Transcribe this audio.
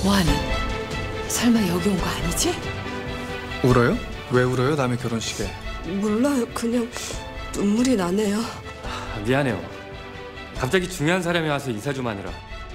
뭐하니? 설마 여기 온 거 아니지? 울어요? 왜 울어요? 남의 결혼식에. 몰라요. 그냥 눈물이 나네요. 미안해요. 갑자기 중요한 사람이 와서 인사 좀 하느라.